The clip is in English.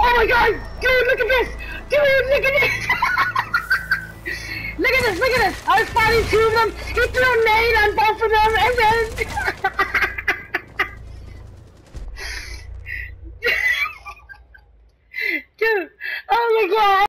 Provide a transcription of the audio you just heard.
Oh my god! Dude, look at this! Dude, look at this! Look at this, look at this! I was fighting two of them, he threw a nade on both of them, and then...